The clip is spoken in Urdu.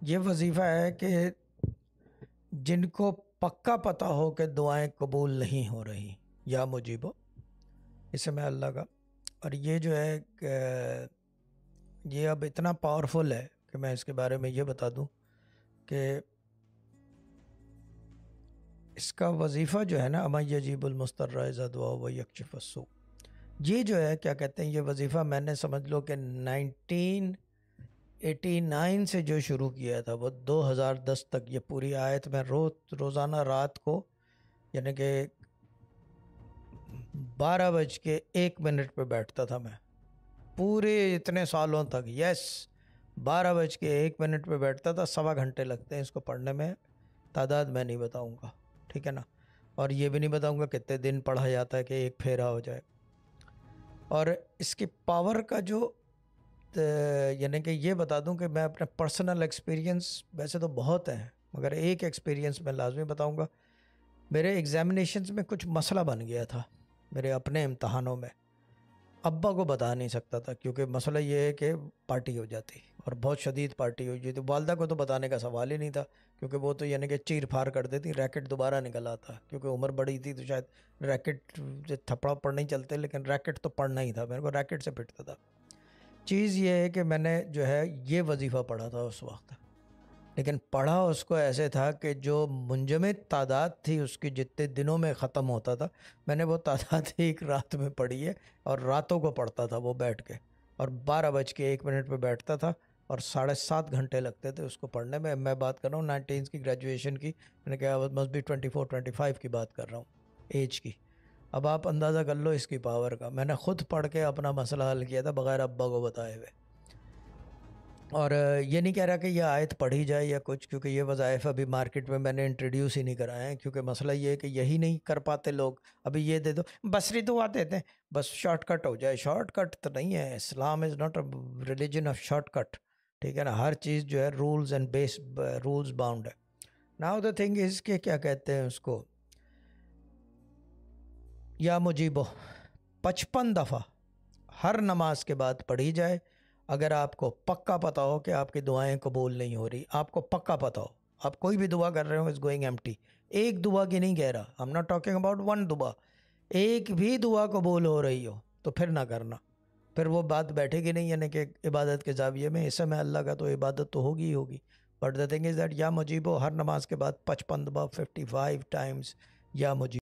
یہ وظیفہ ہے کہ جن کو پکا پتہ ہو کہ دعائیں قبول نہیں ہو رہی یا مجیبو، اسم ہے اللہ کا. اور یہ جو ہے کہ یہ اب اتنا پاورفل ہے کہ میں اس کے بارے میں یہ بتا دوں کہ اس کا وظیفہ جو ہے نا، اما یجیب المستر اذا دعا و یکشف السوء، یہ جو ہے کیا کہتے ہیں، یہ وظیفہ میں نے سمجھ لو کہ 1989 سے جو شروع کیا تھا وہ 2010 تک یہ پوری آیت میں روزانہ رات کو، یعنی کہ 12:01 پہ بیٹھتا تھا میں پورے اتنے سالوں تک. 12:01 پہ بیٹھتا تھا. 1.25 گھنٹے لگتے ہیں اس کو پڑھنے میں. تعداد میں نہیں بتاؤں گا، ٹھیک ہے نا، اور یہ بھی نہیں بتاؤں گا کتنے دن پڑھا جاتا ہے کہ ایک پھیرا ہو جائے. اور اس کی پاور کا جو یعنی کہ یہ بتا دوں کہ میں اپنے پرسنل ایکسپیرینس، ویسے تو بہت ہیں مگر ایک ایکسپیرینس میں لازمی بتاؤں گا. میرے ایگزامینیشنز میں کچھ مسئلہ بن گیا تھا میرے اپنے امتحانوں میں. ابا کو بتا نہیں سکتا تھا کیونکہ مسئلہ یہ ہے کہ پارٹی ہو جاتی اور بہت شدید پارٹی ہو جاتی. والدہ کو تو بتانے کا سوال ہی نہیں تھا کیونکہ وہ تو یعنی کہ چیر پھاڑ کر دیتی، ریکٹ دوبارہ نکل آتا کیونکہ عمر بڑی تھی تو شاید ریکٹ تھپڑا پڑ نہیں چلتے، لیکن ریکٹ تو پڑھنا ہی تھا، میرے کو ریکٹ سے پٹتا تھا. چیز یہ ہے کہ میں نے جو ہے یہ وظیفہ پڑھا تھا اس وقت، لیکن پڑھا اس کو ایسے تھا کہ جو منجمد تعداد تھی اس کی جتنے دنوں میں ختم ہوتا تھا، میں نے وہ تعداد ایک رات میں پڑھی ہے اور راتوں کو پڑھتا تھا وہ بیٹھ کے. اور 12:01 پہ بیٹھتا تھا اور 7.5 گھنٹے لگتے تھے اس کو پڑھنے میں. میں بات کر رہا ہوں 19 کی گریجویشن کی، میں نے کہا مسٹ بی 24-25 کی بات کر رہا ہوں ایج کی. اب آپ اندازہ کر لو اس کی پاور کا. میں نے خود پڑھ کے اپنا مسئلہ حل کیا تھا بغیر ابا کو بتائے ہوئے. اور یہ نہیں کہہ رہا کہ یہ آیت پڑھی جائے یا کچھ، کیونکہ یہ وظائف ابھی مارکیٹ میں نے انٹروڈیوس ہی نہیں کرائے ہیں، کیونکہ مسئلہ یہ ہے کہ یہی نہیں کر پاتے لوگ. ابھی یہ دے دو، بصری دعا دیتے ہیں بس شارٹ کٹ ہو جائے. شارٹ کٹ تو نہیں ہے. Islam is not a religion of short cut, ٹھیک ہے نا. ہر چیز جو ہے rules and base rules bound ہے. ناؤ دا تھنگ از کہ کیا کہتے ہیں اس کو، یا مجیبو 55 دفعہ ہر نماز کے بعد پڑھی جائے. اگر آپ کو پکا پتہ ہو کہ آپ کی دعائیں قبول نہیں ہو رہی، آپ کو پکا پتہ ہو، آپ کوئی بھی دعا کر رہے ہو از گوئنگ ایمٹی. ایک دعا کی نہیں کہہ رہا، I'm not talking about one دعا. ایک بھی دعا قبول ہو رہی ہو تو پھر نہ کرنا، پھر وہ بات بیٹھے گی نہیں. یعنی کہ عبادت کے زاویے میں اسم ہے اللہ کا تو عبادت تو ہوگی ہی ہوگی. But the thing is that یا مجیبو ہر نماز کے بعد 55 دفعہ 55 ٹائمز یا مجیب.